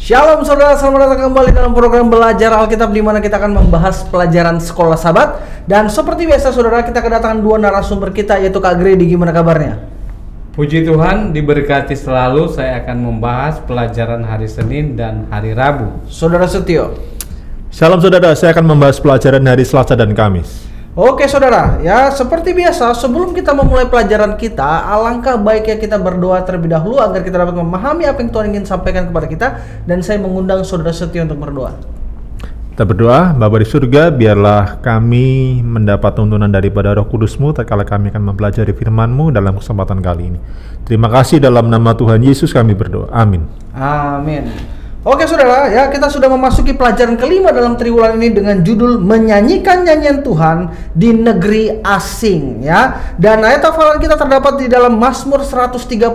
Shalom saudara, selamat datang kembali dalam program Belajar Alkitab di mana kita akan membahas pelajaran sekolah Sabat. Dan seperti biasa saudara, kita kedatangan dua narasumber kita, yaitu Kak Grady. Gimana kabarnya? Puji Tuhan, diberkati selalu. Saya akan membahas pelajaran hari Senin dan hari Rabu. Saudara Setio. Shalom saudara, saya akan membahas pelajaran hari Selasa dan Kamis. Oke saudara, ya seperti biasa sebelum kita memulai pelajaran kita, alangkah baiknya kita berdoa terlebih dahulu agar kita dapat memahami apa yang Tuhan ingin sampaikan kepada kita. Dan saya mengundang saudara Setio untuk berdoa. Kita berdoa. Bapa di surga, biarlah kami mendapat tuntunan daripada Roh Kudus-Mu tatkala kami akan mempelajari firman-Mu dalam kesempatan kali ini. Terima kasih, dalam nama Tuhan Yesus kami berdoa. Amin. Amin. Oke saudara, ya kita sudah memasuki pelajaran kelima dalam triwulan ini dengan judul menyanyikan nyanyian Tuhan di negeri asing, ya. Dan ayat hafalan kita terdapat di dalam Mazmur 137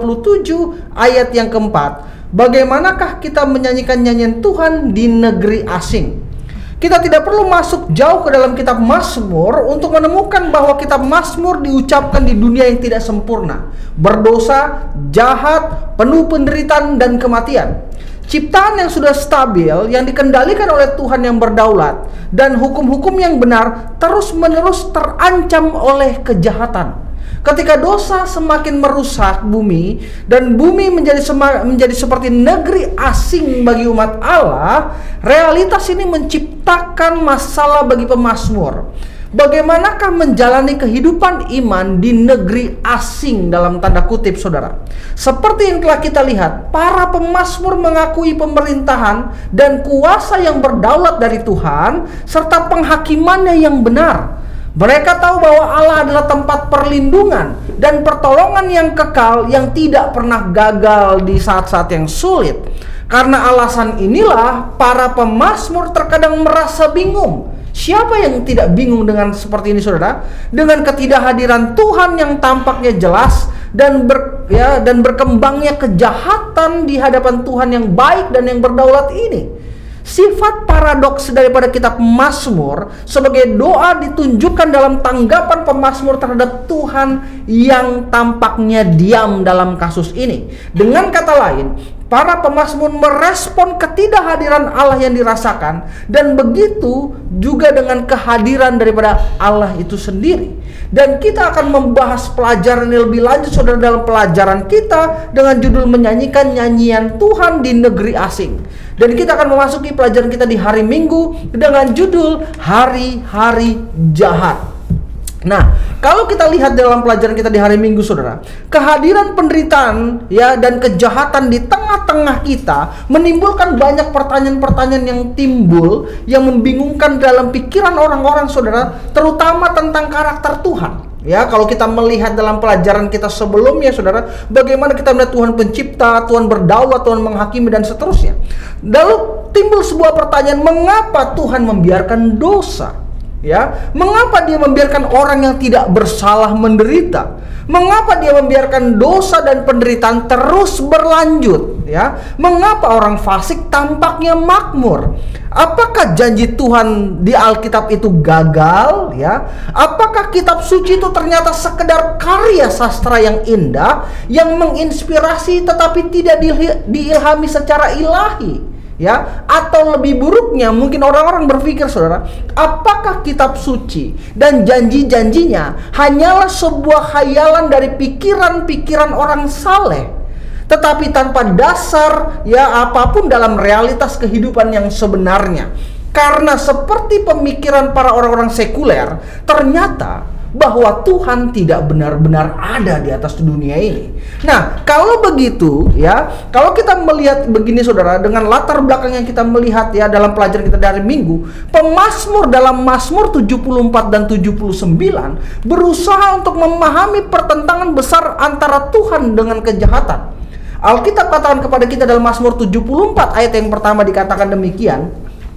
ayat yang keempat. Bagaimanakah kita menyanyikan nyanyian Tuhan di negeri asing? Kita tidak perlu masuk jauh ke dalam kitab Mazmur untuk menemukan bahwa kitab Mazmur diucapkan di dunia yang tidak sempurna, berdosa, jahat, penuh penderitaan dan kematian. Ciptaan yang sudah stabil, yang dikendalikan oleh Tuhan yang berdaulat, dan hukum-hukum yang benar terus-menerus terancam oleh kejahatan. Ketika dosa semakin merusak bumi, dan bumi menjadi seperti negeri asing bagi umat Allah, realitas ini menciptakan masalah bagi pemazmur. Bagaimanakah menjalani kehidupan iman di negeri asing dalam tanda kutip saudara? Seperti yang telah kita lihat, para pemazmur mengakui pemerintahan dan kuasa yang berdaulat dari Tuhan serta penghakimannya yang benar. Mereka tahu bahwa Allah adalah tempat perlindungan dan pertolongan yang kekal yang tidak pernah gagal di saat-saat yang sulit. Karena alasan inilah para pemazmur terkadang merasa bingung. Siapa yang tidak bingung dengan seperti ini saudara? Dengan ketidakhadiran Tuhan yang tampaknya jelas dan berkembangnya kejahatan di hadapan Tuhan yang baik dan yang berdaulat ini. Sifat paradoks daripada kitab Mazmur sebagai doa ditunjukkan dalam tanggapan pemazmur terhadap Tuhan yang tampaknya diam dalam kasus ini. Dengan kata lain, para pemazmur merespon ketidakhadiran Allah yang dirasakan, dan begitu juga dengan kehadiran daripada Allah itu sendiri. Dan kita akan membahas pelajaran yang lebih lanjut saudara dalam pelajaran kita dengan judul menyanyikan nyanyian Tuhan di negeri asing. Dan kita akan memasuki pelajaran kita di hari Minggu dengan judul hari-hari jahat. Nah, kalau kita lihat dalam pelajaran kita di hari Minggu saudara, kehadiran penderitaan ya dan kejahatan di tengah-tengah kita menimbulkan banyak pertanyaan-pertanyaan yang timbul yang membingungkan dalam pikiran orang-orang saudara, terutama tentang karakter Tuhan. Ya, kalau kita melihat dalam pelajaran kita sebelumnya saudara, bagaimana kita melihat Tuhan pencipta, Tuhan berdaulat, Tuhan menghakimi dan seterusnya. Lalu timbul sebuah pertanyaan, mengapa Tuhan membiarkan dosa? Ya, mengapa dia membiarkan orang yang tidak bersalah menderita? Mengapa dia membiarkan dosa dan penderitaan terus berlanjut? Ya, mengapa orang fasik tampaknya makmur? Apakah janji Tuhan di Alkitab itu gagal? Ya, apakah kitab suci itu ternyata sekedar karya sastra yang indah yang menginspirasi tetapi tidak diilhami secara ilahi? Ya, atau lebih buruknya mungkin orang-orang berpikir saudara, apakah kitab suci dan janji-janjinya hanyalah sebuah khayalan dari pikiran-pikiran orang saleh, tetapi tanpa dasar ya apapun dalam realitas kehidupan yang sebenarnya. Karena seperti pemikiran para orang-orang sekuler, ternyata bahwa Tuhan tidak benar-benar ada di atas dunia ini. Nah, kalau begitu ya, kalau kita melihat begini saudara, dengan latar belakang yang kita melihat ya dalam pelajaran kita dari Minggu, pemazmur dalam Mazmur 74 dan 79 berusaha untuk memahami pertentangan besar antara Tuhan dengan kejahatan. Alkitab katakan kepada kita dalam Mazmur 74 ayat yang pertama dikatakan demikian,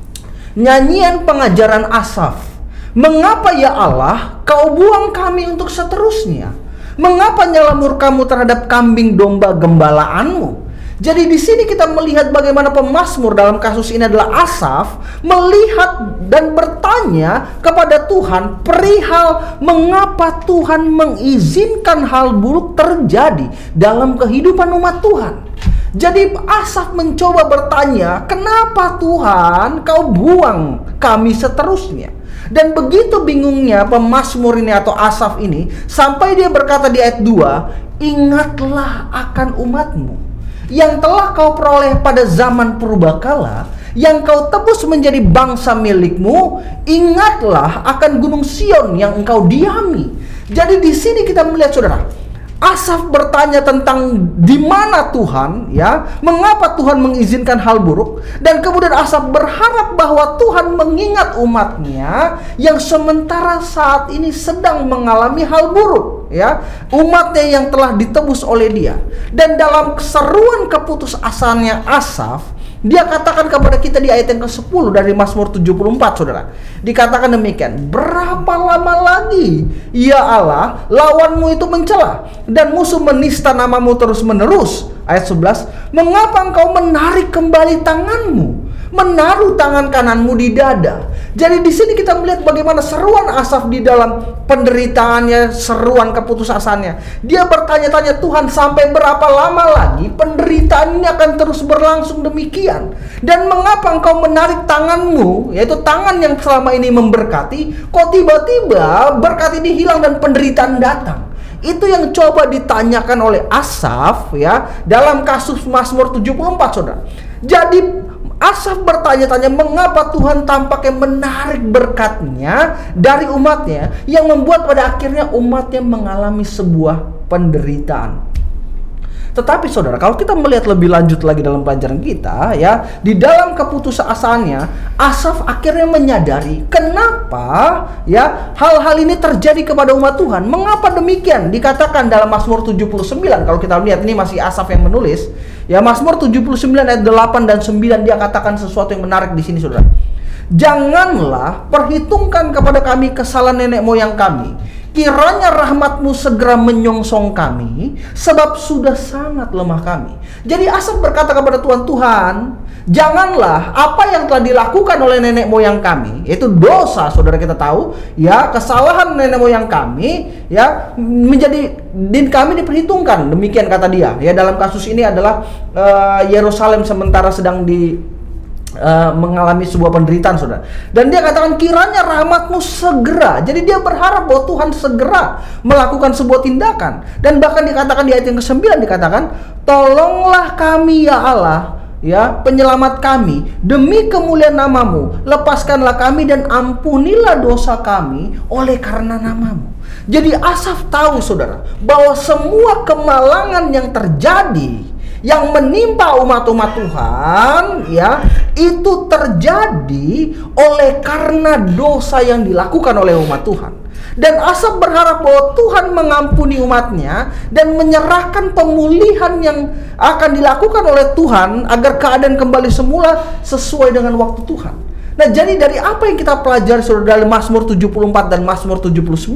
nyanyian pengajaran Asaf. Mengapa ya Allah, kau buang kami untuk seterusnya? Mengapa nyala murkamu terhadap kambing domba gembalaanmu? Jadi di sini kita melihat bagaimana pemazmur dalam kasus ini adalah Asaf melihat dan bertanya kepada Tuhan perihal mengapa Tuhan mengizinkan hal buruk terjadi dalam kehidupan umat Tuhan. Jadi Asaf mencoba bertanya, kenapa Tuhan kau buang kami seterusnya? Dan begitu bingungnya pemazmur ini atau Asaf ini, sampai dia berkata di ayat 2, ingatlah akan umatmu yang telah kau peroleh pada zaman purbakala, yang kau tebus menjadi bangsa milikmu. Ingatlah akan gunung Sion yang engkau diami. Jadi di sini kita melihat saudara, Asaf bertanya tentang di mana Tuhan, ya, mengapa Tuhan mengizinkan hal buruk, dan kemudian Asaf berharap bahwa Tuhan mengingat umatnya yang sementara saat ini sedang mengalami hal buruk, ya, umatnya yang telah ditebus oleh dia. Dan dalam keseruan keputusasaannya Asaf, dia katakan kepada kita di ayat yang ke-10 dari Mazmur 74, saudara. Dikatakan demikian, berapa lama lagi, ya Allah, lawanmu itu mencela dan musuh menista namamu terus menerus. Ayat 11, mengapa engkau menarik kembali tanganmu, menaruh tangan kananmu di dada. Jadi di sini kita melihat bagaimana seruan Asaf di dalam penderitaannya, seruan keputusasaannya. Dia bertanya-tanya, Tuhan, sampai berapa lama lagi penderitaan ini akan terus berlangsung demikian? Dan mengapa engkau menarik tanganmu, yaitu tangan yang selama ini memberkati, kok tiba-tiba berkat ini hilang dan penderitaan datang? Itu yang coba ditanyakan oleh Asaf, ya, dalam kasus Mazmur 74, saudara. Jadi Asaf bertanya-tanya mengapa Tuhan tampaknya menarik berkatnya dari umatnya, yang membuat pada akhirnya umatnya mengalami sebuah penderitaan. Tetapi saudara, kalau kita melihat lebih lanjut lagi dalam pelajaran kita, ya, di dalam keputusasaannya Asaf akhirnya menyadari kenapa, ya, hal-hal ini terjadi kepada umat Tuhan. Mengapa demikian? Dikatakan dalam Mazmur 79, kalau kita lihat ini masih Asaf yang menulis, ya, Mazmur 79 ayat 8 dan 9, dia katakan sesuatu yang menarik di sini, saudara. Janganlah perhitungkan kepada kami kesalahan nenek moyang kami. Kiranya rahmatmu segera menyongsong kami, sebab sudah sangat lemah kami. Jadi Asaf berkata kepada Tuhan, Tuhan, janganlah apa yang telah dilakukan oleh nenek moyang kami, yaitu dosa, saudara, kita tahu, ya, kesalahan nenek moyang kami, ya, menjadi din kami diperhitungkan. Demikian kata dia. Ya, dalam kasus ini adalah Yerusalem sementara sedang mengalami sebuah penderitaan, saudara. Dan dia katakan kiranya rahmatmu segera. Jadi dia berharap bahwa Tuhan segera melakukan sebuah tindakan. Dan bahkan dikatakan di ayat yang ke-9, dikatakan, tolonglah kami ya Allah, ya, penyelamat kami, demi kemuliaan namamu, lepaskanlah kami dan ampunilah dosa kami oleh karena namamu. Jadi Asaf tahu, saudara, bahwa semua kemalangan yang terjadi, yang menimpa umat-umat Tuhan, ya, itu terjadi oleh karena dosa yang dilakukan oleh umat Tuhan. Dan Asaf berharap bahwa Tuhan mengampuni umatnya dan menyerahkan pemulihan yang akan dilakukan oleh Tuhan agar keadaan kembali semula sesuai dengan waktu Tuhan. Nah, jadi dari apa yang kita pelajari, saudara, dari Mazmur 74 dan Mazmur 79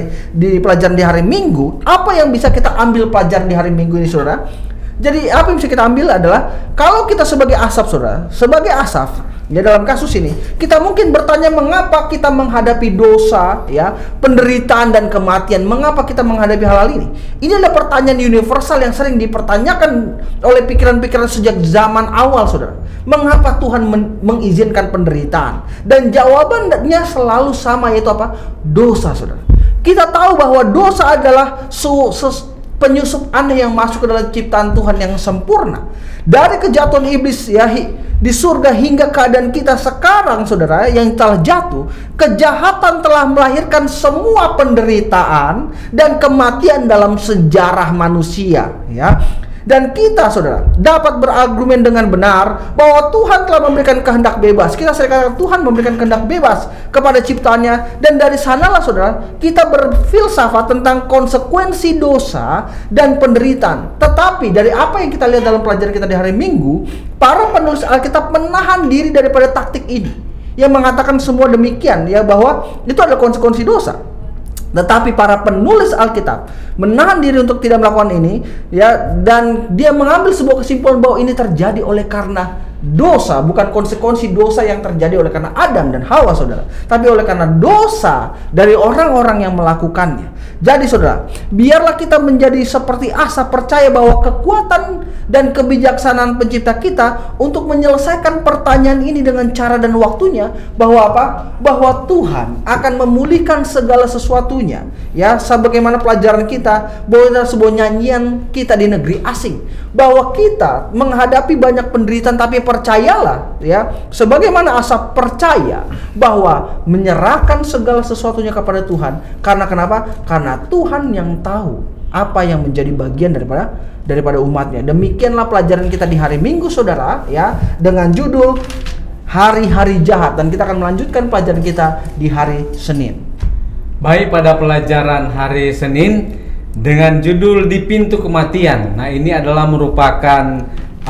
di pelajaran di hari Minggu, apa yang bisa kita ambil pelajaran di hari Minggu ini, saudara? Jadi apa yang bisa kita ambil adalah, kalau kita sebagai Asaf, saudara, sebagai Asaf, ya, dalam kasus ini kita mungkin bertanya mengapa kita menghadapi dosa, ya, penderitaan dan kematian, mengapa kita menghadapi hal-hal ini. Ini adalah pertanyaan universal yang sering dipertanyakan oleh pikiran-pikiran sejak zaman awal, saudara. Mengapa Tuhan mengizinkan penderitaan? Dan jawabannya selalu sama, yaitu apa? Dosa, saudara. Kita tahu bahwa dosa adalah penyusup aneh yang masuk ke dalam ciptaan Tuhan yang sempurna. Dari kejatuhan iblis, ya, di surga hingga keadaan kita sekarang, saudara, yang telah jatuh, kejahatan telah melahirkan semua penderitaan dan kematian dalam sejarah manusia, ya. Dan kita, saudara, dapat berargumen dengan benar bahwa Tuhan telah memberikan kehendak bebas. Kita sering katakan Tuhan memberikan kehendak bebas kepada ciptaannya. Dan dari sanalah, saudara, kita berfilsafat tentang konsekuensi dosa dan penderitaan. Tetapi dari apa yang kita lihat dalam pelajaran kita di hari Minggu, para penulis Alkitab menahan diri daripada taktik ini, yang mengatakan semua demikian, ya, bahwa itu adalah konsekuensi dosa. Tetapi para penulis Alkitab menahan diri untuk tidak melakukan ini, ya, dan dia mengambil sebuah kesimpulan bahwa ini terjadi oleh karena dosa, bukan konsekuensi dosa yang terjadi oleh karena Adam dan Hawa, saudara, tapi oleh karena dosa dari orang-orang yang melakukannya. Jadi, saudara, biarlah kita menjadi seperti Asaf, percaya bahwa kekuatan dan kebijaksanaan pencipta kita untuk menyelesaikan pertanyaan ini dengan cara dan waktunya, bahwa apa? Bahwa Tuhan akan memulihkan segala sesuatunya. Ya, sebagaimana pelajaran kita bahwa sebuah nyanyian kita di negeri asing, bahwa kita menghadapi banyak penderitaan, tapi percayalah ya, sebagaimana Asaf percaya bahwa menyerahkan segala sesuatunya kepada Tuhan. Karena kenapa? Karena Tuhan yang tahu apa yang menjadi bagian daripada umatnya. Demikianlah pelajaran kita di hari Minggu, saudara, ya, dengan judul hari-hari jahat, dan kita akan melanjutkan pelajaran kita di hari Senin. Baik, pada pelajaran hari Senin dengan judul di pintu kematian. Nah, ini adalah merupakan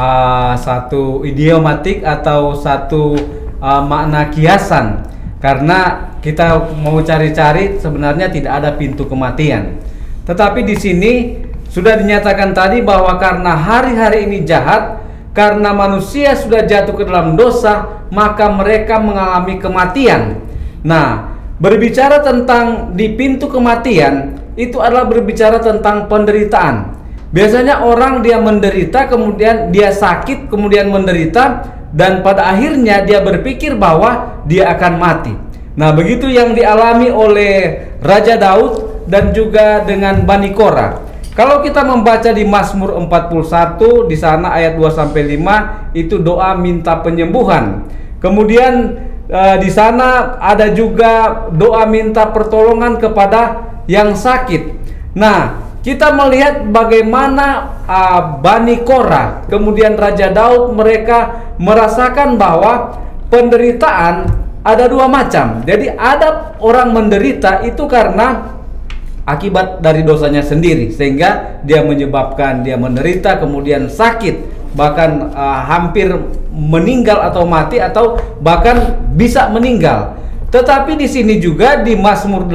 satu idiomatik atau satu makna kiasan, karena kita mau cari-cari sebenarnya tidak ada pintu kematian. Tetapi di sini sudah dinyatakan tadi bahwa karena hari-hari ini jahat, karena manusia sudah jatuh ke dalam dosa, maka mereka mengalami kematian. Nah, berbicara tentang di pintu kematian itu adalah berbicara tentang penderitaan. Biasanya orang dia menderita, kemudian dia sakit, kemudian menderita, dan pada akhirnya dia berpikir bahwa dia akan mati. Nah, begitu yang dialami oleh Raja Daud dan juga dengan Bani Korah. Kalau kita membaca di Mazmur 41, di sana ayat 2-5 itu doa minta penyembuhan. Kemudian di sana ada juga doa minta pertolongan kepada yang sakit. Nah, kita melihat bagaimana Bani Korah, kemudian Raja Daud, mereka merasakan bahwa penderitaan ada dua macam. Jadi ada orang menderita itu karena akibat dari dosanya sendiri, sehingga dia menyebabkan dia menderita, kemudian sakit, bahkan hampir meninggal atau mati, atau bahkan bisa meninggal. Tetapi di sini juga di Mazmur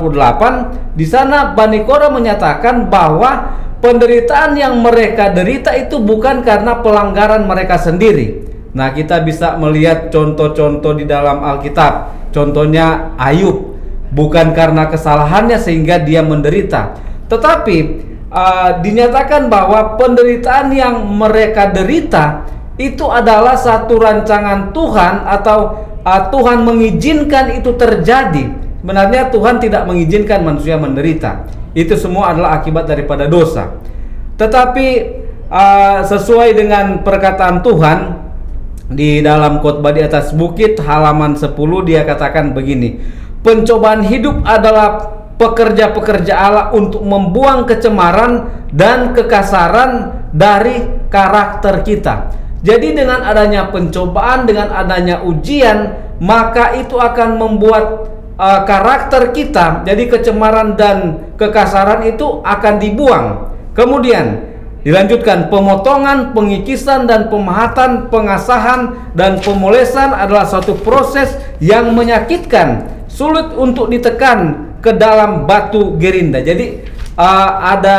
88, di sana Bani Korah menyatakan bahwa penderitaan yang mereka derita itu bukan karena pelanggaran mereka sendiri. Nah, kita bisa melihat contoh-contoh di dalam Alkitab. Contohnya Ayub, bukan karena kesalahannya sehingga dia menderita, tetapi dinyatakan bahwa penderitaan yang mereka derita itu adalah satu rancangan Tuhan, atau Tuhan mengizinkan itu terjadi. Sebenarnya Tuhan tidak mengizinkan manusia menderita. Itu semua adalah akibat daripada dosa. Tetapi sesuai dengan perkataan Tuhan di dalam khotbah di atas bukit halaman 10, dia katakan begini: pencobaan hidup adalah pekerja-pekerja Allah untuk membuang kecemaran dan kekasaran dari karakter kita. Jadi dengan adanya pencobaan, dengan adanya ujian, maka itu akan membuat karakter kita, jadi kecemaran dan kekasaran itu akan dibuang. Kemudian dilanjutkan, pemotongan, pengikisan, dan pemahatan, pengasahan, dan pemolesan adalah suatu proses yang menyakitkan, sulit untuk ditekan ke dalam batu gerinda. Jadi ada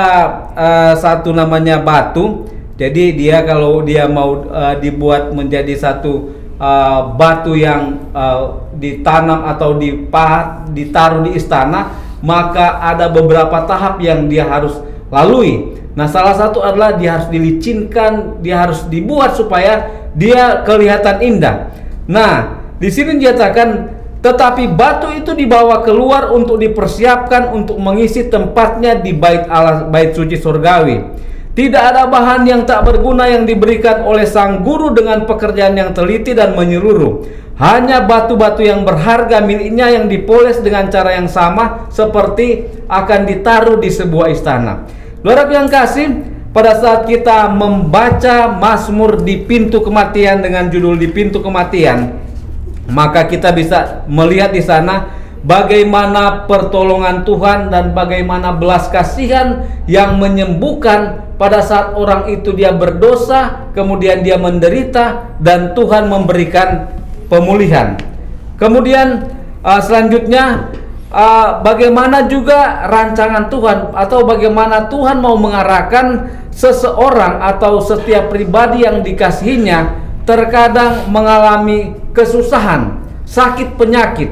satu namanya batu. Jadi dia kalau dia mau dibuat menjadi satu batu yang ditanam atau dipahat, ditaruh di istana, maka ada beberapa tahap yang dia harus lalui. Nah, salah satu adalah dia harus dilicinkan, dia harus dibuat supaya dia kelihatan indah. Nah, di sini dinyatakan, tetapi batu itu dibawa keluar untuk dipersiapkan untuk mengisi tempatnya di bait Allah, bait suci surgawi. Tidak ada bahan yang tak berguna yang diberikan oleh sang guru dengan pekerjaan yang teliti dan menyeluruh. Hanya batu-batu yang berharga miliknya yang dipoles dengan cara yang sama seperti akan ditaruh di sebuah istana. Saudara yang kasih, pada saat kita membaca Mazmur di pintu kematian dengan judul di pintu kematian, maka kita bisa melihat di sana bagaimana pertolongan Tuhan dan bagaimana belas kasihan yang menyembuhkan pada saat orang itu dia berdosa, kemudian dia menderita, dan Tuhan memberikan pemulihan. Kemudian selanjutnya bagaimana juga rancangan Tuhan, atau bagaimana Tuhan mau mengarahkan seseorang atau setiap pribadi yang dikasihinya terkadang mengalami kesusahan, sakit penyakit.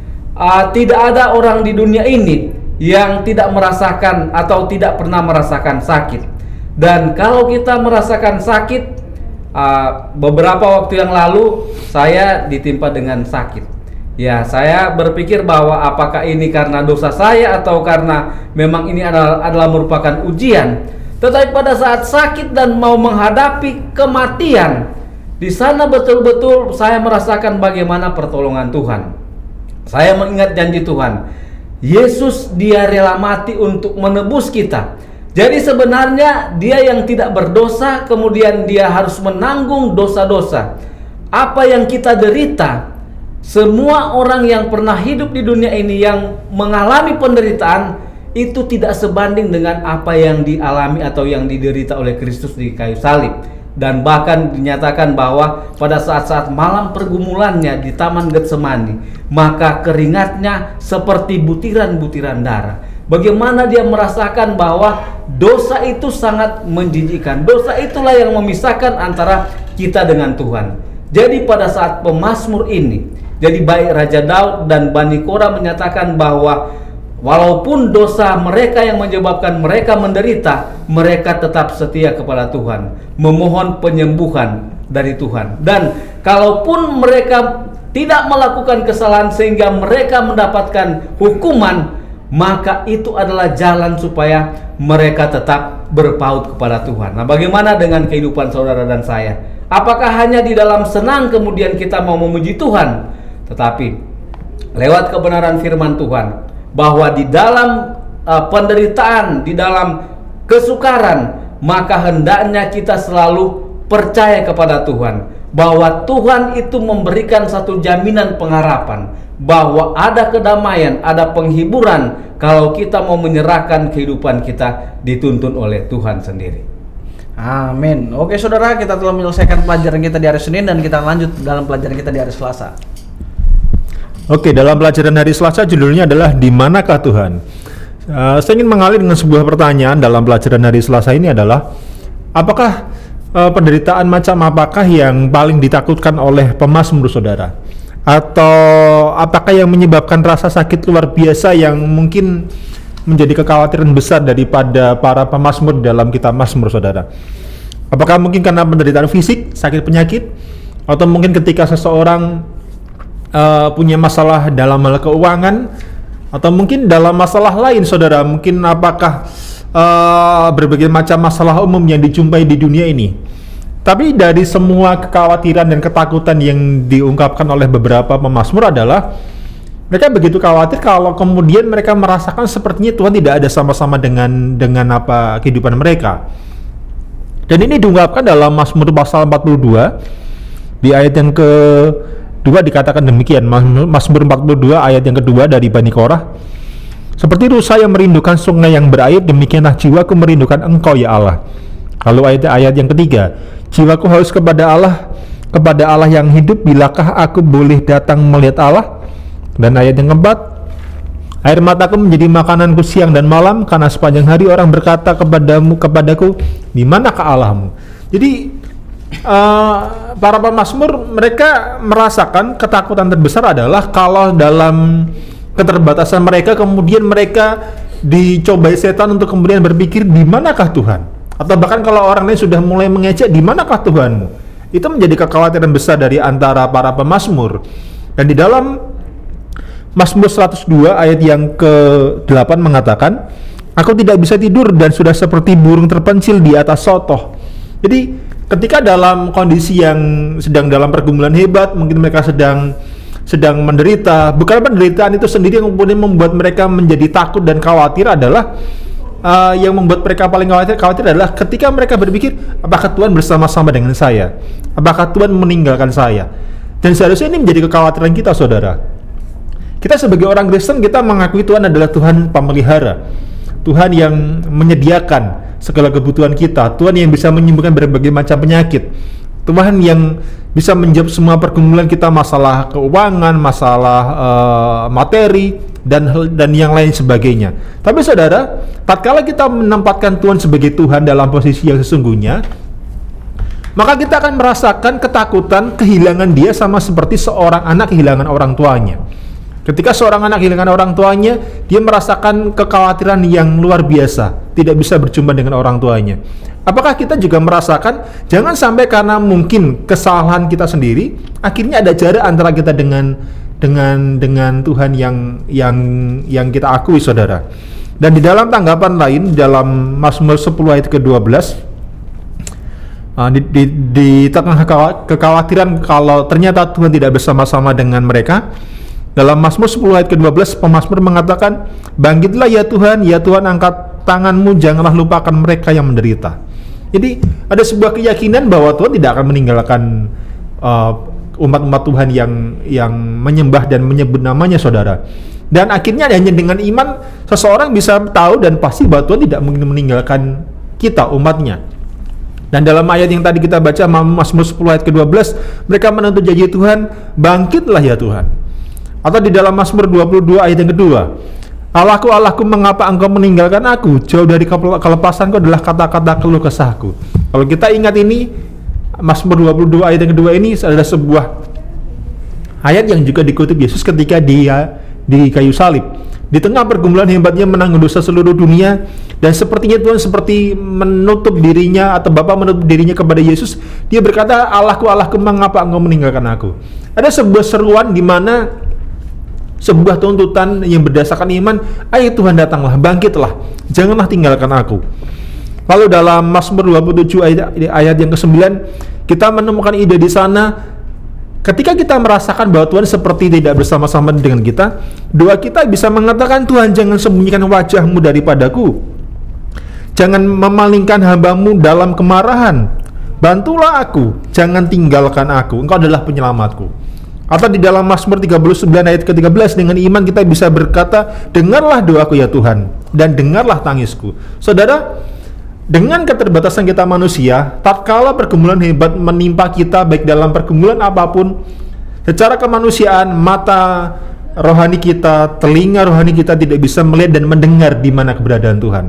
Tidak ada orang di dunia ini yang tidak merasakan atau tidak pernah merasakan sakit. Dan kalau kita merasakan sakit, beberapa waktu yang lalu saya ditimpa dengan sakit. Ya, saya berpikir bahwa apakah ini karena dosa saya atau karena memang ini adalah merupakan ujian. Tetapi pada saat sakit dan mau menghadapi kematian, di sana betul-betul saya merasakan bagaimana pertolongan Tuhan. Saya mengingat janji Tuhan. Yesus dia rela mati untuk menebus kita. Jadi sebenarnya dia yang tidak berdosa, kemudian dia harus menanggung dosa-dosa. Apa yang kita derita, semua orang yang pernah hidup di dunia ini yang mengalami penderitaan, itu tidak sebanding dengan apa yang dialami atau yang diderita oleh Kristus di kayu salib. Dan bahkan dinyatakan bahwa pada saat-saat malam pergumulannya di Taman Getsemani, maka keringatnya seperti butiran-butiran darah. Bagaimana dia merasakan bahwa dosa itu sangat menjijikkan. Dosa itulah yang memisahkan antara kita dengan Tuhan. Jadi pada saat pemazmur ini, jadi baik Raja Daud dan Bani Korah menyatakan bahwa walaupun dosa mereka yang menyebabkan mereka menderita, mereka tetap setia kepada Tuhan, memohon penyembuhan dari Tuhan. Dan kalaupun mereka tidak melakukan kesalahan sehingga mereka mendapatkan hukuman, maka itu adalah jalan supaya mereka tetap berpaut kepada Tuhan. Nah, bagaimana dengan kehidupan saudara dan saya? Apakah hanya di dalam senang kemudian kita mau memuji Tuhan? Tetapi lewat kebenaran firman Tuhan, bahwa di dalam penderitaan, di dalam kesukaran, maka hendaknya kita selalu percaya kepada Tuhan, bahwa Tuhan itu memberikan satu jaminan pengharapan, bahwa ada kedamaian, ada penghiburan kalau kita mau menyerahkan kehidupan kita dituntun oleh Tuhan sendiri. Amin. Oke saudara, kita telah menyelesaikan pelajaran kita di hari Senin dan kita lanjut dalam pelajaran kita di hari Selasa. Oke, dalam pelajaran hari Selasa judulnya adalah Di Manakah Tuhan? Saya ingin mengalir dengan sebuah pertanyaan dalam pelajaran hari Selasa ini adalah, apakah penderitaan macam apakah yang paling ditakutkan oleh pemazmur saudara? Atau apakah yang menyebabkan rasa sakit luar biasa yang mungkin menjadi kekhawatiran besar daripada para pemazmur dalam kitab Mazmur saudara? Apakah mungkin karena penderitaan fisik, sakit penyakit, atau mungkin ketika seseorang punya masalah dalam hal keuangan, atau mungkin dalam masalah lain saudara? Mungkin apakah berbagai macam masalah umum yang dijumpai di dunia ini. Tapi dari semua kekhawatiran dan ketakutan yang diungkapkan oleh beberapa pemazmur adalah mereka begitu khawatir kalau kemudian mereka merasakan sepertinya Tuhan tidak ada sama-sama dengan apa kehidupan mereka. Dan ini diungkapkan dalam Mazmur pasal 42 di ayat yang kedua dikatakan demikian. Mazmur 42 ayat yang kedua dari Bani Korah. Seperti rusa yang merindukan sungai yang berair, demikianlah jiwaku merindukan Engkau ya Allah. Lalu ayat yang ketiga, jiwaku haus kepada Allah yang hidup, bilakah aku boleh datang melihat Allah? Dan ayat yang keempat, air mataku menjadi makananku siang dan malam, karena sepanjang hari orang berkata kepadaku, di manakah Allahmu? Jadi para pemazmur mereka merasakan ketakutan terbesar adalah kalau dalam keterbatasan mereka kemudian mereka dicobai setan untuk kemudian berpikir di manakah Tuhan? Atau bahkan kalau orang lain sudah mulai mengejek, di manakah Tuhanmu? Itu menjadi kekhawatiran besar dari antara para pemazmur. Dan di dalam Mazmur 102 ayat yang ke-8 mengatakan, aku tidak bisa tidur dan sudah seperti burung terpencil di atas sotoh. Jadi ketika dalam kondisi yang sedang dalam pergumulan hebat, mungkin mereka sedang menderita, bukan penderitaan itu sendiri yang kemudian membuat mereka menjadi takut dan khawatir adalah yang membuat mereka paling khawatir adalah ketika mereka berpikir, apakah Tuhan bersama-sama dengan saya? Apakah Tuhan meninggalkan saya? Dan seharusnya ini menjadi kekhawatiran kita saudara. Kita sebagai orang Kristen, kita mengakui Tuhan adalah Tuhan pemelihara, Tuhan yang menyediakan segala kebutuhan kita, Tuhan yang bisa menyembuhkan berbagai macam penyakit, Tuhan yang bisa menjawab semua pergumulan kita, masalah keuangan, masalah materi, dan yang lain sebagainya. Tapi saudara, tatkala kita menempatkan Tuhan sebagai Tuhan dalam posisi yang sesungguhnya, maka kita akan merasakan ketakutan kehilangan Dia sama seperti seorang anak kehilangan orang tuanya. Ketika seorang anak kehilangan orang tuanya, dia merasakan kekhawatiran yang luar biasa, tidak bisa berjumpa dengan orang tuanya. Apakah kita juga merasakan jangan sampai karena mungkin kesalahan kita sendiri akhirnya ada jarak antara kita dengan Tuhan yang kita akui, saudara. Dan di dalam tanggapan lain, dalam Mazmur 10 ayat ke-12, di tengah kekhawatiran kalau ternyata Tuhan tidak bersama-sama dengan mereka, dalam Mazmur 10 ayat ke-12 pemazmur mengatakan, "Bangkitlah ya Tuhan, angkat tanganmu, janganlah lupakan mereka yang menderita." Jadi ada sebuah keyakinan bahwa Tuhan tidak akan meninggalkan umat-umat Tuhan yang menyembah dan menyebut namanya, saudara. Dan akhirnya hanya dengan iman seseorang bisa tahu dan pasti bahwa Tuhan tidak mungkin meninggalkan kita, umatnya. Dan dalam ayat yang tadi kita baca, Mazmur 10 ayat ke-12, mereka menuntut janji Tuhan, "Bangkitlah ya Tuhan." Atau di dalam Mazmur 22 ayat yang kedua, "Allahku, Allahku, mengapa engkau meninggalkan aku? Jauh dari kelepasanku adalah kata-kata keluh kesahku." Kalau kita ingat ini, Mazmur 22 ayat yang kedua ini adalah sebuah ayat yang juga dikutip Yesus ketika dia di kayu salib. Di tengah pergumulan hebatnya menanggung dosa seluruh dunia, dan sepertinya Tuhan seperti menutup dirinya, atau Bapa menutup dirinya kepada Yesus. Dia berkata, "Allahku, Allahku, mengapa engkau meninggalkan aku?" Ada sebuah seruan di mana sebuah tuntutan yang berdasarkan iman, "Ayo Tuhan, datanglah, bangkitlah, janganlah tinggalkan aku." Lalu dalam Mazmur 27 ayat yang ke-9, kita menemukan ide di sana, ketika kita merasakan bahwa Tuhan seperti tidak bersama-sama dengan kita, doa kita bisa mengatakan, "Tuhan, jangan sembunyikan wajah-Mu daripadaku. Jangan memalingkan hamba-Mu dalam kemarahan. Bantulah aku, jangan tinggalkan aku, Engkau adalah penyelamatku." Atau di dalam Mazmur 39 ayat ke-13, dengan iman kita bisa berkata, "Dengarlah doaku ya Tuhan, dan dengarlah tangisku." Saudara, dengan keterbatasan kita manusia, tatkala pergumulan hebat menimpa kita, baik dalam pergumulan apapun, secara kemanusiaan, mata rohani kita, telinga rohani kita tidak bisa melihat dan mendengar di mana keberadaan Tuhan.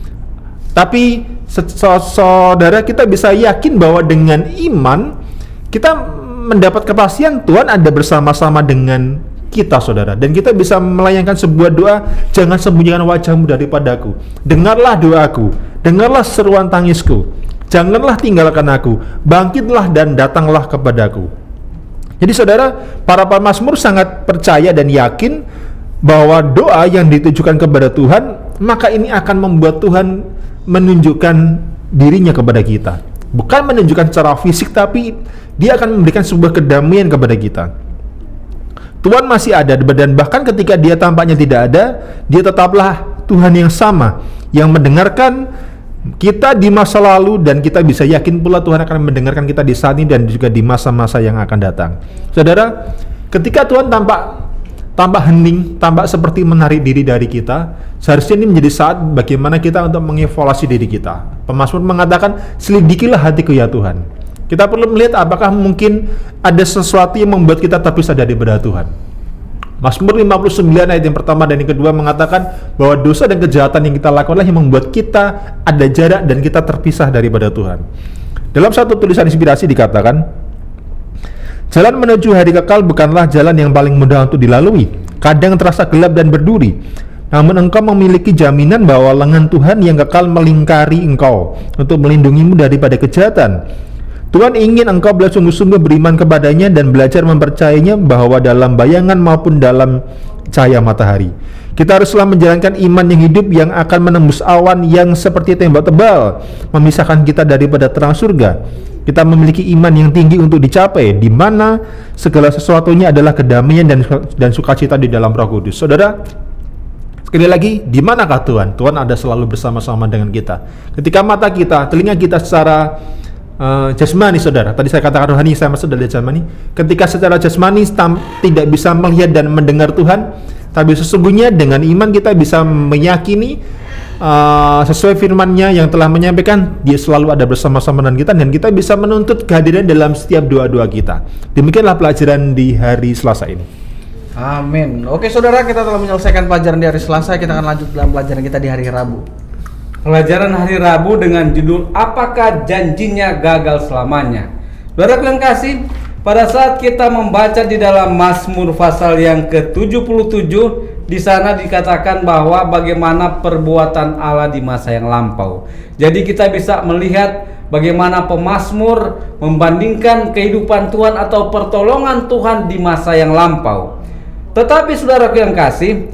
Tapi saudara, kita bisa yakin bahwa dengan iman kita mendapat kepastian Tuhan ada bersama-sama dengan kita, saudara. Dan kita bisa melayangkan sebuah doa, "Jangan sembunyikan wajah-Mu daripadaku. Dengarlah doaku, dengarlah seruan tangisku. Janganlah tinggalkan aku. Bangkitlah dan datanglah kepadaku." Jadi saudara, para pemazmur sangat percaya dan yakin bahwa doa yang ditujukan kepada Tuhan, maka ini akan membuat Tuhan menunjukkan dirinya kepada kita. Bukan menunjukkan secara fisik, tapi Dia akan memberikan sebuah kedamaian kepada kita. Tuhan masih ada, dan bahkan ketika Dia tampaknya tidak ada, Dia tetaplah Tuhan yang sama, yang mendengarkan kita di masa lalu, dan kita bisa yakin pula Tuhan akan mendengarkan kita di saat ini dan juga di masa-masa yang akan datang. Saudara, ketika Tuhan tampak hening, tampak seperti menarik diri dari kita, seharusnya ini menjadi saat bagaimana kita untuk mengevaluasi diri kita. Pemazmur mengatakan, "Selidikilah hatiku ya Tuhan." Kita perlu melihat apakah mungkin ada sesuatu yang membuat kita terpisah daripada Tuhan. Mazmur 59 ayat yang pertama dan yang kedua mengatakan bahwa dosa dan kejahatan yang kita lakukanlah yang membuat kita ada jarak dan kita terpisah daripada Tuhan. Dalam satu tulisan inspirasi dikatakan, "Jalan menuju hari kekal bukanlah jalan yang paling mudah untuk dilalui. Kadang terasa gelap dan berduri. Namun engkau memiliki jaminan bahwa lengan Tuhan yang kekal melingkari engkau untuk melindungimu daripada kejahatan. Tuhan ingin engkau bersungguh-sungguh beriman kepadanya dan belajar mempercayainya bahwa dalam bayangan maupun dalam cahaya matahari. Kita haruslah menjalankan iman yang hidup yang akan menembus awan yang seperti tembok tebal, memisahkan kita daripada terang surga. Kita memiliki iman yang tinggi untuk dicapai, di mana segala sesuatunya adalah kedamaian dan sukacita di dalam Roh Kudus." Saudara, sekali lagi, di manakah Tuhan? Tuhan ada selalu bersama-sama dengan kita. Ketika mata kita, telinga kita secara jasmani, saudara, tadi saya katakan rohani, saya maksud dari jasmani. Ketika secara jasmani tidak bisa melihat dan mendengar Tuhan, tapi sesungguhnya dengan iman kita bisa meyakini sesuai firman-Nya yang telah menyampaikan, Dia selalu ada bersama-sama dengan kita, dan kita bisa menuntut kehadiran dalam setiap doa-doa kita. Demikianlah pelajaran di hari Selasa ini. Amin. Oke saudara, kita telah menyelesaikan pelajaran di hari Selasa. Kita akan lanjut dalam pelajaran kita di hari Rabu. Pelajaran hari Rabu dengan judul "Apakah janjinya gagal selamanya?" Saudaraku yang kasih, pada saat kita membaca di dalam Mazmur pasal yang ke-77 di sana dikatakan bahwa bagaimana perbuatan Allah di masa yang lampau. Jadi kita bisa melihat bagaimana pemazmur membandingkan kehidupan Tuhan atau pertolongan Tuhan di masa yang lampau. Tetapi saudaraku yang kasih,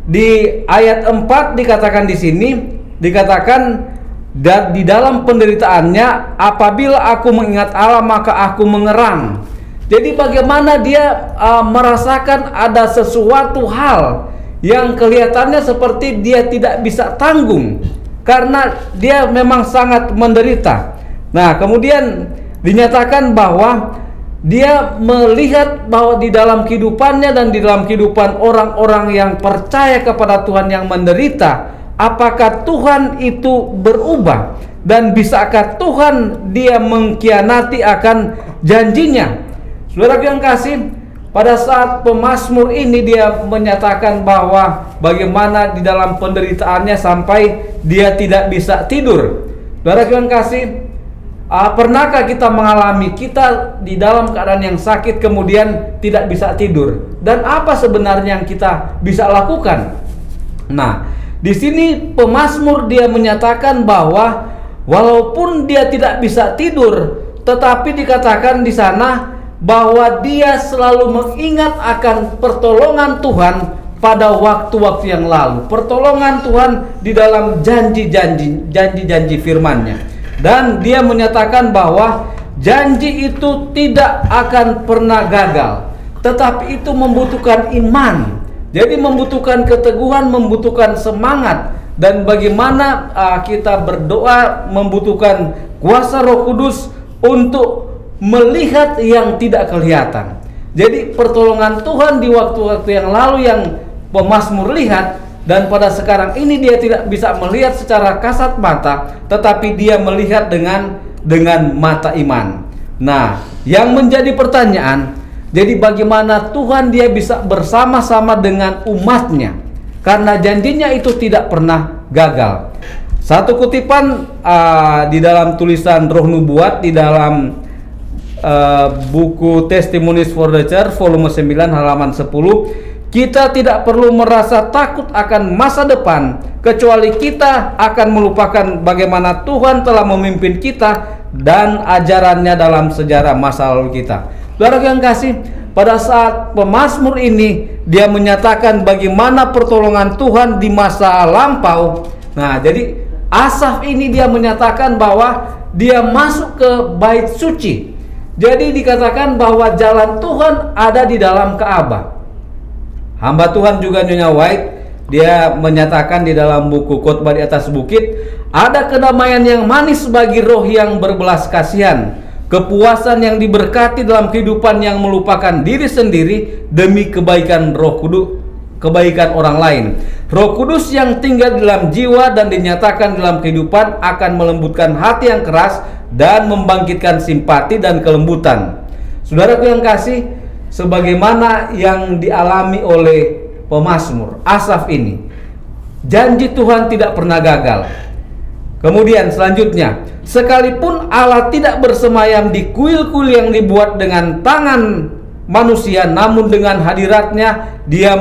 di ayat 4 dikatakan di sini, dikatakan di dalam penderitaannya, apabila aku mengingat Allah maka aku mengerang. Jadi bagaimana dia merasakan ada sesuatu hal yang kelihatannya seperti dia tidak bisa tanggung karena dia memang sangat menderita. Nah, kemudian dinyatakan bahwa dia melihat bahwa di dalam kehidupannya dan di dalam kehidupan orang-orang yang percaya kepada Tuhan yang menderita, apakah Tuhan itu berubah dan bisakah Tuhan dia mengkhianati akan janjinya? Saudara yang kasih, pada saat pemazmur ini dia menyatakan bahwa bagaimana di dalam penderitaannya sampai dia tidak bisa tidur. Saudara yang kasih, pernahkah kita mengalami kita di dalam keadaan yang sakit kemudian tidak bisa tidur? Dan apa sebenarnya yang kita bisa lakukan? Nah, di sini pemazmur dia menyatakan bahwa walaupun dia tidak bisa tidur, tetapi dikatakan di sana bahwa dia selalu mengingat akan pertolongan Tuhan pada waktu-waktu yang lalu, pertolongan Tuhan di dalam janji-janji firman-Nya. Dan dia menyatakan bahwa janji itu tidak akan pernah gagal, tetapi itu membutuhkan iman. Jadi membutuhkan keteguhan, membutuhkan semangat, dan bagaimana kita berdoa membutuhkan kuasa Roh Kudus untuk melihat yang tidak kelihatan. Jadi pertolongan Tuhan di waktu-waktu yang lalu yang pemazmur lihat, dan pada sekarang ini dia tidak bisa melihat secara kasat mata, tetapi dia melihat dengan mata iman. Nah, yang menjadi pertanyaan, jadi bagaimana Tuhan dia bisa bersama-sama dengan umatnya, karena janjinya itu tidak pernah gagal. Satu kutipan di dalam tulisan Roh Nubuat di dalam buku Testimonies for the Church volume 9 halaman 10, kita tidak perlu merasa takut akan masa depan kecuali kita akan melupakan bagaimana Tuhan telah memimpin kita dan ajarannya dalam sejarah masa lalu kita. Saudara yang kasih, pada saat pemazmur ini dia menyatakan bagaimana pertolongan Tuhan di masa lampau. Nah, jadi Asaf ini dia menyatakan bahwa dia masuk ke bait suci. Jadi dikatakan bahwa jalan Tuhan ada di dalam Ka'bah. Hamba Tuhan juga Nyonya White, dia menyatakan di dalam buku Khotbah di Atas Bukit, ada kedamaian yang manis bagi roh yang berbelas kasihan, kepuasan yang diberkati dalam kehidupan yang melupakan diri sendiri demi kebaikan Roh Kudus, kebaikan orang lain. Roh Kudus yang tinggal di dalam jiwa dan dinyatakan dalam kehidupan akan melembutkan hati yang keras dan membangkitkan simpati dan kelembutan. Saudaraku yang kasih, sebagaimana yang dialami oleh pemazmur Asaf ini, janji Tuhan tidak pernah gagal. Kemudian selanjutnya, sekalipun Allah tidak bersemayam di kuil-kuil yang dibuat dengan tangan manusia, namun dengan hadiratnya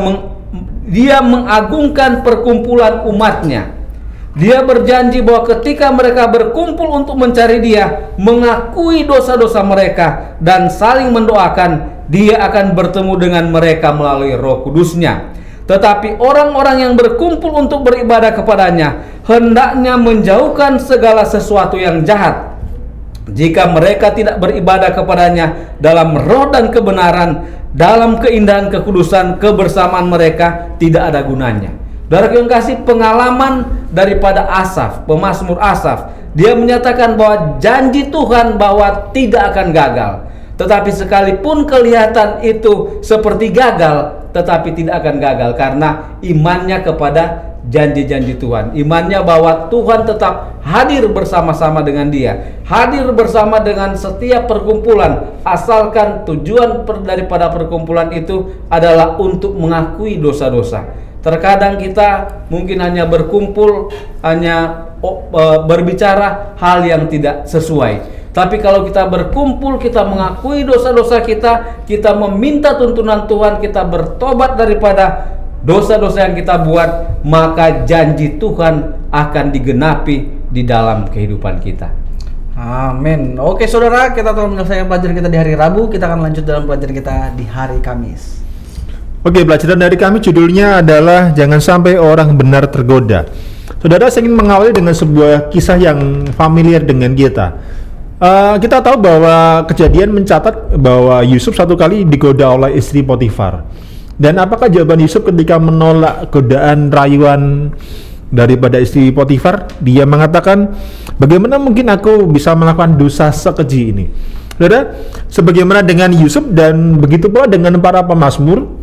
dia mengagungkan perkumpulan umatnya. Dia berjanji bahwa ketika mereka berkumpul untuk mencari Dia, mengakui dosa-dosa mereka dan saling mendoakan, Dia akan bertemu dengan mereka melalui Roh Kudus-Nya. Tetapi orang-orang yang berkumpul untuk beribadah kepadanya hendaknya menjauhkan segala sesuatu yang jahat. Jika mereka tidak beribadah kepadanya dalam roh dan kebenaran, dalam keindahan kekudusan, kebersamaan mereka tidak ada gunanya. Saudara yang kasih, pengalaman daripada Asaf, pemazmur Asaf, dia menyatakan bahwa janji Tuhan bahwa tidak akan gagal. Tetapi sekalipun kelihatan itu seperti gagal, tetapi tidak akan gagal karena imannya kepada janji-janji Tuhan. Imannya bahwa Tuhan tetap hadir bersama-sama dengan dia, hadir bersama dengan setiap perkumpulan, asalkan tujuan daripada perkumpulan itu adalah untuk mengakui dosa-dosa. Terkadang kita mungkin hanya berkumpul, hanya berbicara hal yang tidak sesuai. Tapi kalau kita berkumpul, kita mengakui dosa-dosa kita, kita meminta tuntunan Tuhan, kita bertobat daripada dosa-dosa yang kita buat, maka janji Tuhan akan digenapi di dalam kehidupan kita. Amin. Oke saudara, kita telah menyelesaikan pelajaran kita di hari Rabu. Kita akan lanjut dalam pelajaran kita di hari Kamis. Oke, pelajaran dari kami judulnya adalah jangan sampai orang benar tergoda. Saudara, saya ingin mengawali dengan sebuah kisah yang familiar dengan kita. Kita tahu bahwa kejadian mencatat bahwa Yusuf satu kali digoda oleh istri Potifar. Dan apakah jawaban Yusuf ketika menolak godaan rayuan daripada istri Potifar? Dia mengatakan, bagaimana mungkin aku bisa melakukan dosa sekeji ini? Saudara, sebagaimana dengan Yusuf dan begitu pula dengan para pemazmur,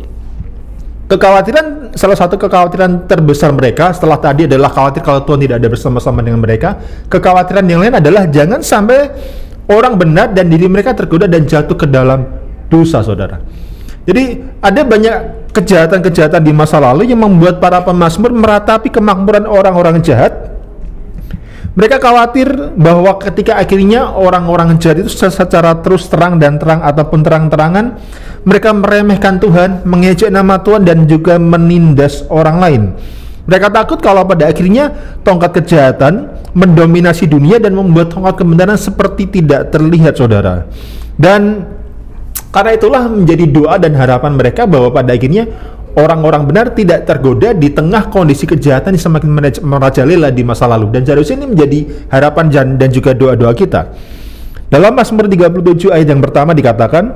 salah satu kekhawatiran terbesar mereka setelah tadi adalah khawatir kalau Tuhan tidak ada bersama-sama dengan mereka. Kekhawatiran yang lain adalah jangan sampai orang benar dan diri mereka tergoda dan jatuh ke dalam dosa, saudara. Jadi ada banyak kejahatan-kejahatan di masa lalu yang membuat para pemazmur meratapi kemakmuran orang-orang jahat. Mereka khawatir bahwa ketika akhirnya orang-orang jahat itu secara terus terang dan terang ataupun terang-terangan mereka meremehkan Tuhan, mengejek nama Tuhan dan juga menindas orang lain. Mereka takut kalau pada akhirnya tongkat kejahatan mendominasi dunia dan membuat tongkat kebenaran seperti tidak terlihat, saudara. Dan karena itulah menjadi doa dan harapan mereka bahwa pada akhirnya orang-orang benar tidak tergoda di tengah kondisi kejahatan yang semakin merajalela di masa lalu. Dan seharusnya ini menjadi harapan dan juga doa-doa kita. Dalam Mazmur 37 ayat yang pertama dikatakan,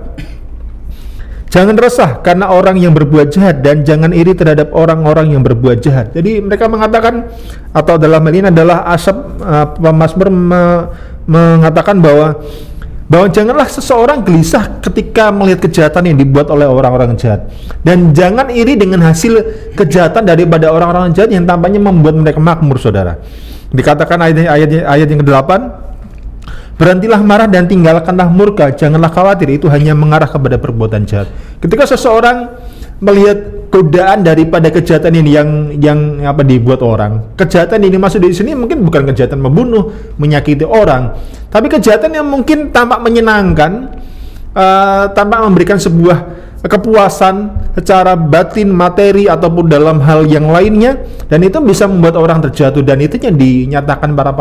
jangan resah karena orang yang berbuat jahat dan jangan iri terhadap orang-orang yang berbuat jahat. Jadi mereka mengatakan, atau dalam hal ini adalah pemazmur mengatakan bahwa janganlah seseorang gelisah ketika melihat kejahatan yang dibuat oleh orang-orang jahat, dan jangan iri dengan hasil kejahatan daripada orang-orang jahat yang tampaknya membuat mereka makmur, saudara. Dikatakan ayat yang ke-8, berhentilah marah dan tinggalkanlah murka, janganlah khawatir, itu hanya mengarah kepada perbuatan jahat. Ketika seseorang melihat godaan daripada kejahatan ini yang dibuat orang, kejahatan ini masuk di sini mungkin bukan kejahatan membunuh, menyakiti orang, tapi kejahatan yang mungkin tampak menyenangkan, tampak memberikan sebuah kepuasan secara batin, materi ataupun dalam hal yang lainnya, dan itu bisa membuat orang terjatuh. Dan itu yang dinyatakan para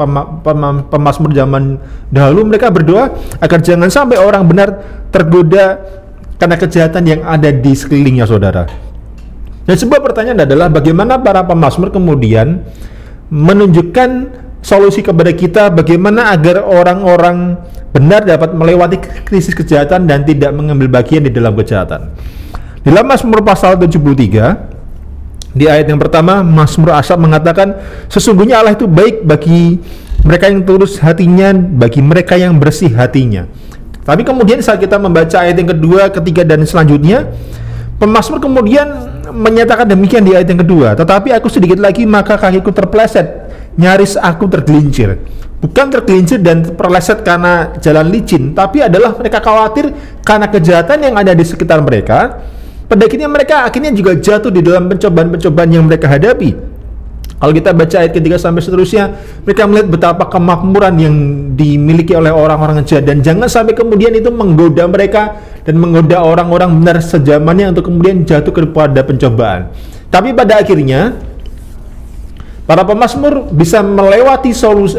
pemazmur zaman dahulu. Mereka berdoa agar jangan sampai orang benar tergoda karena kejahatan yang ada di sekelilingnya, saudara. Dan sebuah pertanyaan adalah bagaimana para pemazmur kemudian menunjukkan solusi kepada kita bagaimana agar orang-orang benar dapat melewati krisis kejahatan dan tidak mengambil bagian di dalam kejahatan. Dalam Mazmur pasal 73 di ayat yang pertama, Mazmur Asaf mengatakan, sesungguhnya Allah itu baik bagi mereka yang tulus hatinya, bagi mereka yang bersih hatinya. Tapi kemudian saat kita membaca ayat yang kedua, ketiga dan selanjutnya, pemazmur kemudian menyatakan demikian di ayat yang kedua, tetapi aku sedikit lagi maka kakiku terpeleset, nyaris aku tergelincir. Bukan tergelincir dan terpeleset karena jalan licin, tapi adalah mereka khawatir karena kejahatan yang ada di sekitar mereka. Pada akhirnya mereka juga jatuh di dalam pencobaan-pencobaan yang mereka hadapi. Kalau kita baca ayat ketiga sampai seterusnya, mereka melihat betapa kemakmuran yang dimiliki oleh orang-orang jahat, dan jangan sampai kemudian itu menggoda mereka dan menggoda orang-orang benar sejamannya untuk kemudian jatuh kepada pencobaan. Tapi pada akhirnya para pemazmur bisa melewati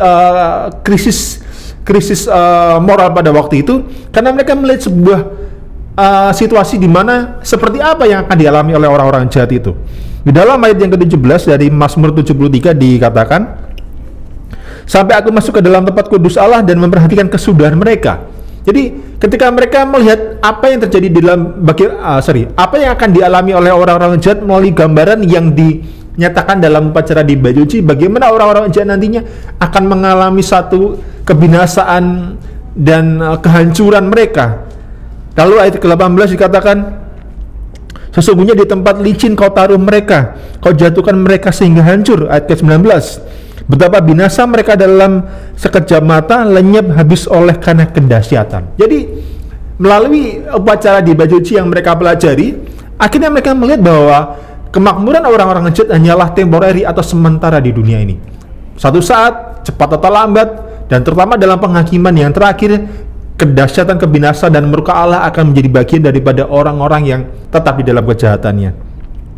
krisis moral pada waktu itu karena mereka melihat sebuah situasi di mana seperti apa yang akan dialami oleh orang-orang jahat itu. Di dalam ayat yang ke-17 dari Mazmur 73 dikatakan, sampai aku masuk ke dalam tempat kudus Allah dan memperhatikan kesudahan mereka. Jadi ketika mereka melihat apa yang terjadi di dalam apa yang akan dialami oleh orang-orang jahat melalui gambaran yang dinyatakan dalam upacara di bait suci, bagaimana orang-orang jahat nantinya akan mengalami satu kebinasaan dan kehancuran mereka. Lalu ayat ke-18 dikatakan, sesungguhnya di tempat licin kau taruh mereka, kau jatuhkan mereka sehingga hancur. Ayat ke-19, betapa binasa mereka dalam sekejap mata, lenyap habis oleh karena kedahsyatan. Jadi melalui upacara di bait suci yang mereka pelajari, akhirnya mereka melihat bahwa kemakmuran orang-orang jahat hanyalah temporary atau sementara di dunia ini. Suatu saat, cepat atau lambat, dan terutama dalam penghakiman yang terakhir, kedahsyatan, kebinasaan dan murka Allah akan menjadi bagian daripada orang-orang yang tetap di dalam kejahatannya.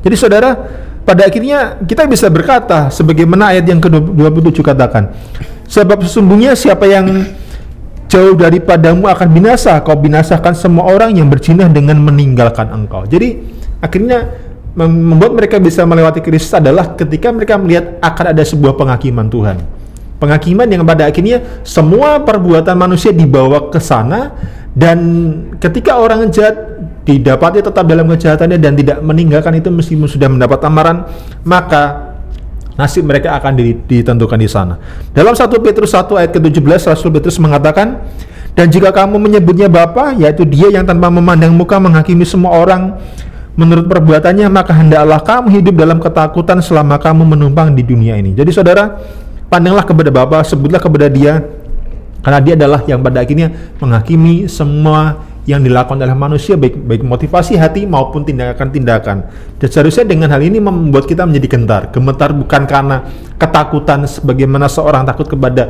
Jadi saudara, pada akhirnya kita bisa berkata sebagaimana ayat yang ke-27 katakan, sebab sesungguhnya siapa yang jauh daripadamu akan binasa, kau binasakan semua orang yang berzina dengan meninggalkan engkau. Jadi akhirnya membuat mereka bisa melewati krisis adalah ketika mereka melihat akan ada sebuah penghakiman Tuhan. Penghakiman yang pada akhirnya semua perbuatan manusia dibawa ke sana, dan ketika orang jahat didapati tetap dalam kejahatannya dan tidak meninggalkan itu meskipun sudah mendapat amaran, maka nasib mereka akan ditentukan di sana. Dalam 1 Petrus 1 ayat ke-17 Rasul Petrus mengatakan, dan jika kamu menyebutnya Bapa, yaitu Dia yang tanpa memandang muka menghakimi semua orang menurut perbuatannya, maka hendaklah kamu hidup dalam ketakutan selama kamu menumpang di dunia ini. Jadi saudara, pandanglah kepada Bapa, sebutlah kepada Dia, karena Dia adalah yang pada akhirnya menghakimi semua yang dilakukan oleh manusia, baik motivasi hati maupun tindakan-tindakan. Dan seharusnya dengan hal ini membuat kita menjadi gemetar bukan karena ketakutan sebagaimana seorang takut kepada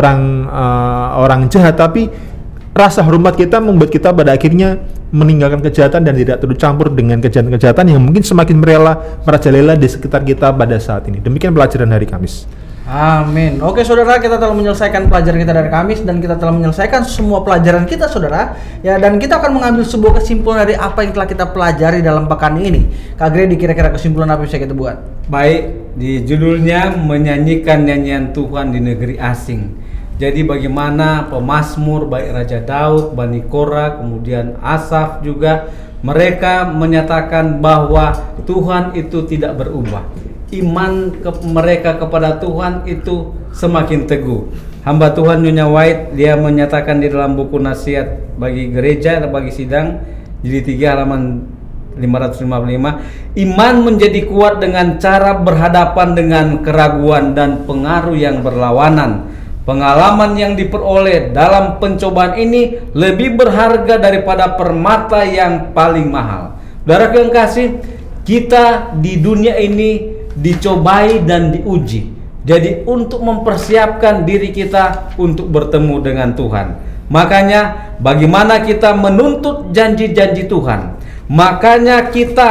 orang jahat, tapi rasa hormat kita membuat kita pada akhirnya meninggalkan kejahatan dan tidak turut campur dengan kejahatan-kejahatan yang mungkin semakin merajalela di sekitar kita pada saat ini. Demikian pelajaran hari Kamis. Amin. Oke saudara, kita telah menyelesaikan pelajaran kita dari Kamis, dan kita telah menyelesaikan semua pelajaran kita saudara ya, dan kita akan mengambil sebuah kesimpulan dari apa yang telah kita pelajari dalam pekan ini. Kak Grady, kira-kira kesimpulan apa yang bisa kita buat? Baik, di judulnya menyanyikan nyanyian Tuhan di negeri asing. Jadi bagaimana pemazmur baik Raja Daud, Bani Korah, kemudian Asaf juga, mereka menyatakan bahwa Tuhan itu tidak berubah. Iman mereka kepada Tuhan itu semakin teguh. Hamba Tuhan Nyonya White, dia menyatakan di dalam buku nasihat bagi gereja, bagi sidang, jilid 3 halaman 555, iman menjadi kuat dengan cara berhadapan dengan keraguan dan pengaruh yang berlawanan. Pengalaman yang diperoleh dalam pencobaan ini lebih berharga daripada permata yang paling mahal. Saudara yang kasih, kita di dunia ini dicobai dan diuji. Jadi untuk mempersiapkan diri kita untuk bertemu dengan Tuhan. Makanya bagaimana kita menuntut janji-janji Tuhan. Makanya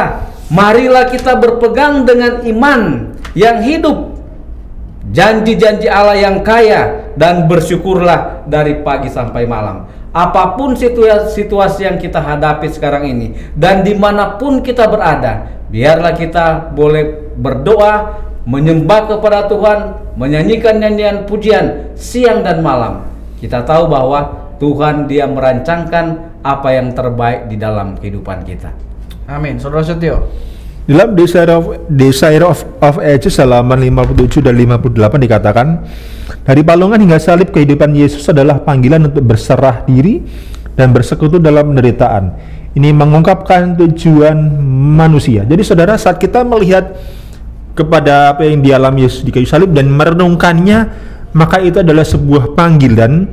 marilah kita berpegang dengan iman yang hidup, janji-janji Allah yang kaya, dan bersyukurlah dari pagi sampai malam. Apapun situasi yang kita hadapi sekarang ini, dan dimanapun kita berada, biarlah kita boleh berdoa, menyembah kepada Tuhan, menyanyikan nyanyian pujian siang dan malam. Kita tahu bahwa Tuhan Dia merancangkan apa yang terbaik di dalam kehidupan kita. Amin. Saudara Setio. Dalam Desire of Ages halaman 57 dan 58 dikatakan, dari palungan hingga salib kehidupan Yesus adalah panggilan untuk berserah diri dan bersekutu dalam penderitaan. Ini mengungkapkan tujuan manusia. Jadi saudara, saat kita melihat kepada apa yang dialami Yesus di kayu salib dan merenungkannya, maka itu adalah sebuah panggilan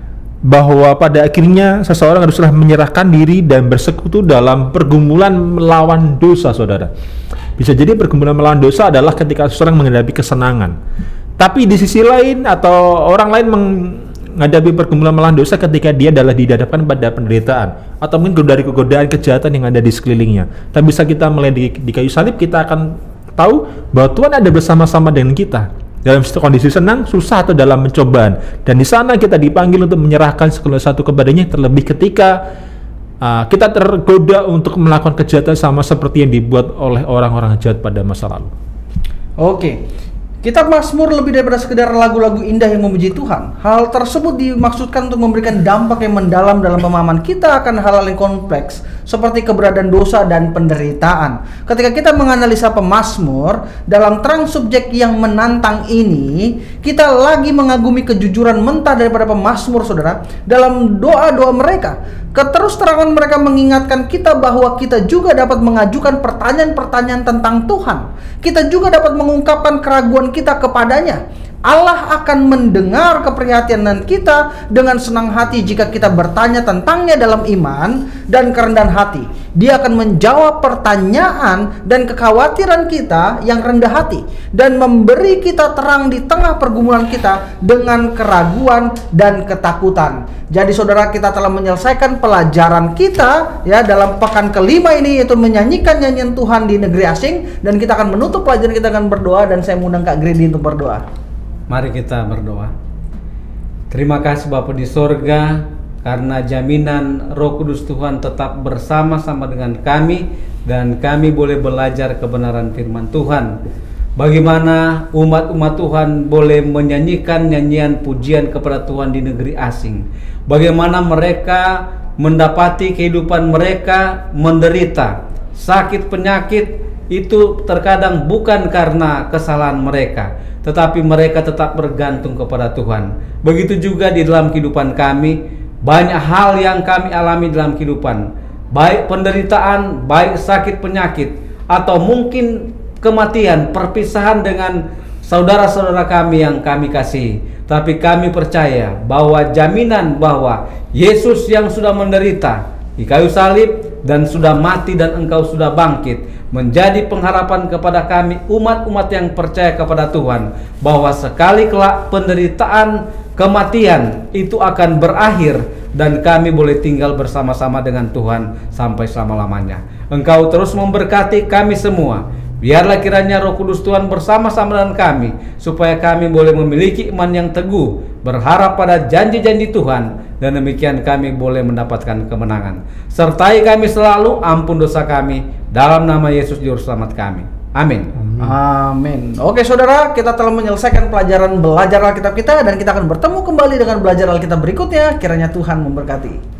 bahwa pada akhirnya seseorang haruslah menyerahkan diri dan bersekutu dalam pergumulan melawan dosa, saudara. Bisa jadi pergumulan melawan dosa adalah ketika seseorang menghadapi kesenangan, tapi di sisi lain atau orang lain menghadapi pergumulan melawan dosa ketika dia adalah dihadapkan pada penderitaan atau mungkin dari kegodaan kejahatan yang ada di sekelilingnya. Tapi bisa kita melihat di kayu salib, kita akan tahu bahwa Tuhan ada bersama-sama dengan kita dalam kondisi senang, susah, atau dalam pencobaan. Dan di sana kita dipanggil untuk menyerahkan segala sesuatu kepadanya, terlebih ketika kita tergoda untuk melakukan kejahatan sama seperti yang dibuat oleh orang-orang jahat pada masa lalu. Oke. Kitab Mazmur lebih daripada sekedar lagu-lagu indah yang memuji Tuhan. Hal tersebut dimaksudkan untuk memberikan dampak yang mendalam dalam pemahaman kita akan hal-hal yang kompleks seperti keberadaan dosa dan penderitaan. Ketika kita menganalisa pemazmur dalam terang subjek yang menantang ini, kita lagi mengagumi kejujuran mentah daripada pemazmur, saudara, dalam doa-doa mereka. Keterus-terangan mereka mengingatkan kita bahwa kita juga dapat mengajukan pertanyaan-pertanyaan tentang Tuhan. Kita juga dapat mengungkapkan keraguan kita kepadanya. Allah akan mendengar keprihatinan kita dengan senang hati jika kita bertanya tentangnya dalam iman dan kerendahan hati. Dia akan menjawab pertanyaan dan kekhawatiran kita yang rendah hati dan memberi kita terang di tengah pergumulan kita dengan keraguan dan ketakutan. Jadi saudara, kita telah menyelesaikan pelajaran kita ya dalam pekan kelima ini, yaitu menyanyikan nyanyian Tuhan di negeri asing, dan kita akan menutup pelajaran kita dengan berdoa, dan saya mengundang Kak Grady untuk berdoa. Mari kita berdoa. Terima kasih Bapa di sorga, karena jaminan Roh Kudus Tuhan tetap bersama-sama dengan kami, dan kami boleh belajar kebenaran firman Tuhan. Bagaimana umat-umat Tuhan boleh menyanyikan nyanyian pujian kepada Tuhan di negeri asing. Bagaimana mereka mendapati kehidupan mereka menderita sakit penyakit, itu terkadang bukan karena kesalahan mereka, tetapi mereka tetap bergantung kepada Tuhan. Begitu juga di dalam kehidupan kami, banyak hal yang kami alami dalam kehidupan, baik penderitaan, baik sakit penyakit, atau mungkin kematian, perpisahan dengan saudara-saudara kami yang kami kasihi. Tapi kami percaya bahwa jaminan bahwa Yesus yang sudah menderita di kayu salib dan sudah mati dan engkau sudah bangkit, menjadi pengharapan kepada kami umat-umat yang percaya kepada Tuhan, bahwa sekali kelak penderitaan, kematian itu akan berakhir dan kami boleh tinggal bersama-sama dengan Tuhan sampai selama-lamanya. Engkau terus memberkati kami semua. Biarlah kiranya Roh Kudus Tuhan bersama-sama dengan kami, supaya kami boleh memiliki iman yang teguh, berharap pada janji-janji Tuhan, dan demikian kami boleh mendapatkan kemenangan. Sertai kami selalu, ampun dosa kami, dalam nama Yesus Juru Selamat kami. Amin. Amin. Oke saudara, kita telah menyelesaikan pelajaran belajar Alkitab kita, dan kita akan bertemu kembali dengan belajar Alkitab berikutnya. Kiranya Tuhan memberkati.